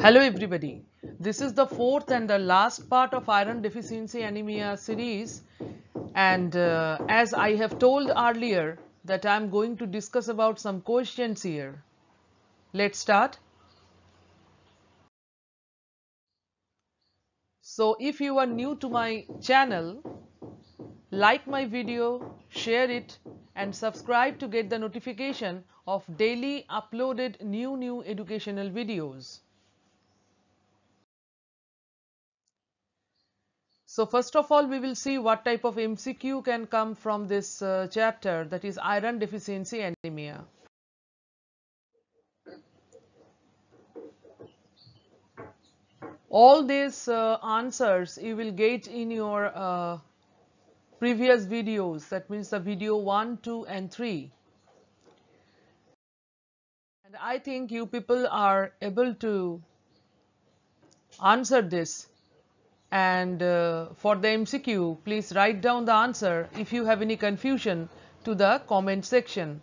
Hello everybody, this is the fourth and the last part of iron deficiency anemia series, and as I have told earlier that I am going to discuss about some questions here. Let's start. So if you are new to my channel, like my video, share it and subscribe to get the notification of daily uploaded new educational videos. So first of all, we will see what type of MCQ can come from this chapter, that is iron deficiency anemia. All these answers you will get in your previous videos, that means the video 1, 2 and 3. And I think you people are able to answer this. And for the MCQ, please write down the answer if you have any confusion to the comment section.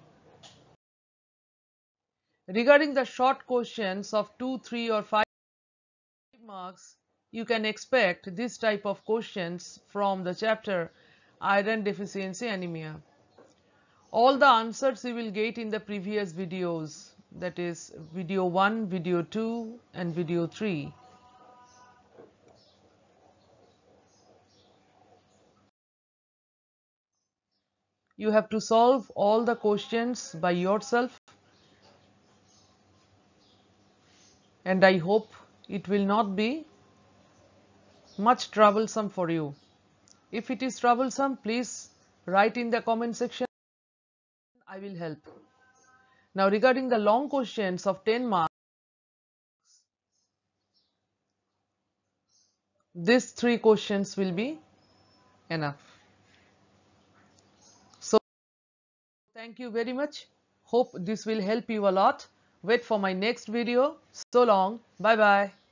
Regarding the short questions of 2, 3 or 5 marks, you can expect this type of questions from the chapter iron deficiency anemia. All the answers you will get in the previous videos, that is video 1, video 2 and video 3. You have to solve all the questions by yourself, and I hope it will not be much troublesome for you. If it is troublesome, please write in the comment section. I will help. Now regarding the long questions of 10 marks, these 3 questions will be enough. So thank you very much. Hope this will help you a lot. Wait for my next video. So long. Bye bye.